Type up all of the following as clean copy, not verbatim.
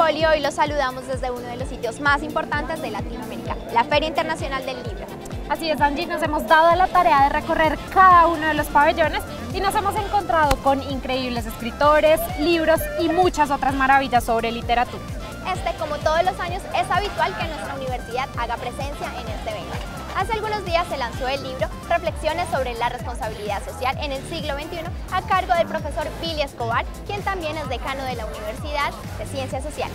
Poli, hoy los saludamos desde uno de los sitios más importantes de Latinoamérica, la Feria Internacional del Libro. Así es, Angie, nos hemos dado la tarea de recorrer cada uno de los pabellones y nos hemos encontrado con increíbles escritores, libros y muchas otras maravillas sobre literatura. Como todos los años, es habitual que nuestra universidad haga presencia en este evento. Hace algunos días se lanzó el libro Reflexiones sobre la responsabilidad social en el siglo XXI a cargo del profesor Billy Escobar, quien también es decano de la Universidad de Ciencias Sociales.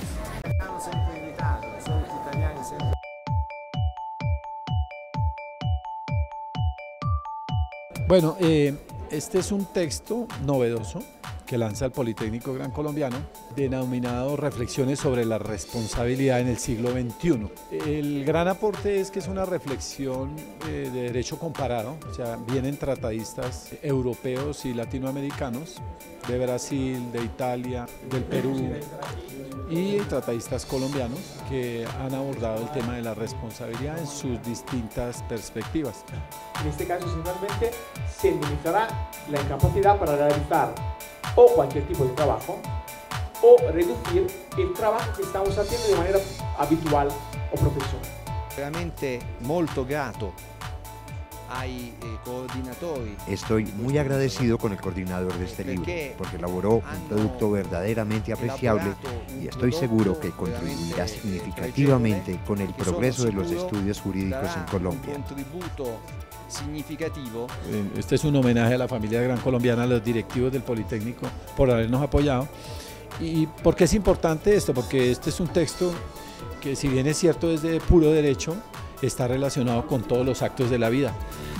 Bueno, este es un texto novedoso que lanza el Politécnico Gran Colombiano, denominado Reflexiones sobre la responsabilidad en el siglo XXI. El gran aporte es que es una reflexión de derecho comparado, o sea, vienen tratadistas europeos y latinoamericanos, de Brasil, de Italia, del Perú, y tratadistas colombianos que han abordado el tema de la responsabilidad en sus distintas perspectivas. En este caso, simplemente se minimizará la incapacidad para realizar o cualquier tipo de trabajo o reducir el trabajo que estamos haciendo de manera habitual o profesional. Veramente molto grato ai coordinatori. Estoy muy agradecido con el coordinador de este libro, porque elaboró un producto verdaderamente apreciable y estoy seguro que contribuirá significativamente con el progreso de los estudios jurídicos en Colombia. Significativo. Este es un homenaje a la familia Gran Colombiana, a los directivos del Politécnico por habernos apoyado. ¿Y por qué es importante esto? Porque este es un texto que, si bien es cierto es de puro derecho, está relacionado con todos los actos de la vida.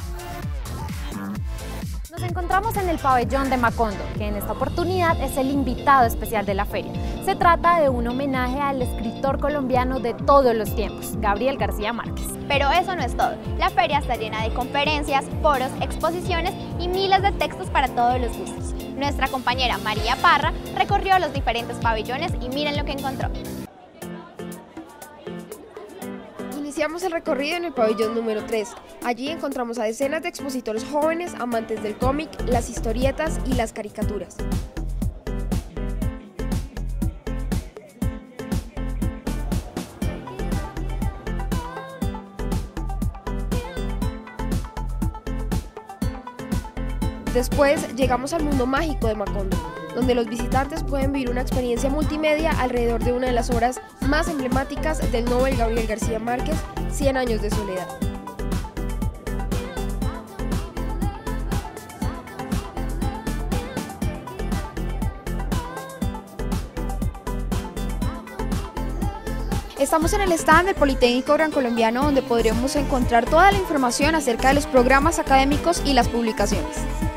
Nos encontramos en el pabellón de Macondo, que en esta oportunidad es el invitado especial de la feria. Se trata de un homenaje al escritor colombiano de todos los tiempos, Gabriel García Márquez. Pero eso no es todo. La feria está llena de conferencias, foros, exposiciones y miles de textos para todos los gustos. Nuestra compañera María Parra recorrió los diferentes pabellones y miren lo que encontró. Iniciamos el recorrido en el pabellón número 3. Allí encontramos a decenas de expositores jóvenes, amantes del cómic, las historietas y las caricaturas. Después llegamos al mundo mágico de Macondo, donde los visitantes pueden vivir una experiencia multimedia alrededor de una de las obras más emblemáticas del Nobel Gabriel García Márquez, 100 años de soledad. Estamos en el stand del Politécnico Gran Colombiano, donde podremos encontrar toda la información acerca de los programas académicos y las publicaciones.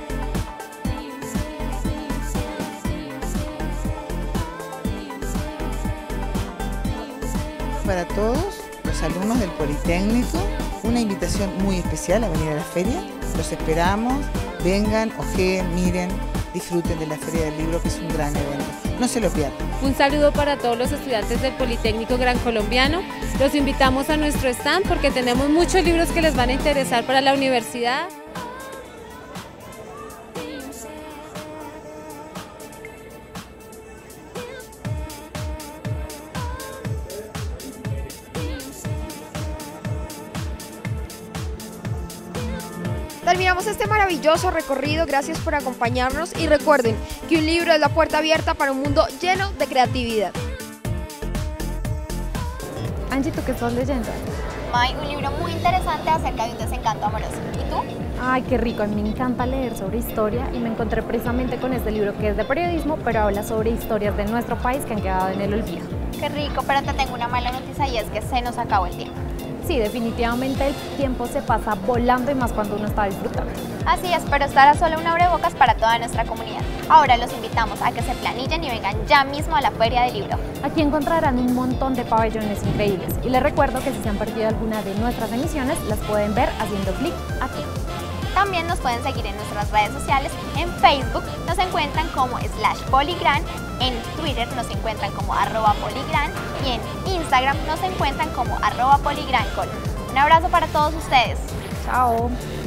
Para todos los alumnos del Politécnico, una invitación muy especial a venir a la feria. Los esperamos, vengan, ojeen, miren, disfruten de la Feria del Libro, que es un gran evento. No se lo pierdan. Un saludo para todos los estudiantes del Politécnico Gran Colombiano. Los invitamos a nuestro stand porque tenemos muchos libros que les van a interesar para la universidad. Terminamos este maravilloso recorrido, gracias por acompañarnos y recuerden que un libro es la puerta abierta para un mundo lleno de creatividad. Angie, ¿tú qué estás leyendo? Hay un libro muy interesante acerca de un desencanto amoroso. ¿Y tú? Ay, qué rico, a mí me encanta leer sobre historia y me encontré precisamente con este libro que es de periodismo, pero habla sobre historias de nuestro país que han quedado en el olvido. Qué rico, pero te tengo una mala noticia y es que se nos acabó el tiempo. Sí, definitivamente el tiempo se pasa volando y más cuando uno está disfrutando. Así es, pero estará solo un abrebocas para toda nuestra comunidad. Ahora los invitamos a que se planillen y vengan ya mismo a la Feria del Libro. Aquí encontrarán un montón de pabellones increíbles y les recuerdo que si se han perdido alguna de nuestras emisiones, las pueden ver haciendo clic aquí. También nos pueden seguir en nuestras redes sociales. En Facebook nos encuentran como /Poligran, en Twitter nos encuentran como @Poligran y en Instagram nos encuentran como @PoligranCol. Un abrazo para todos ustedes. Chao.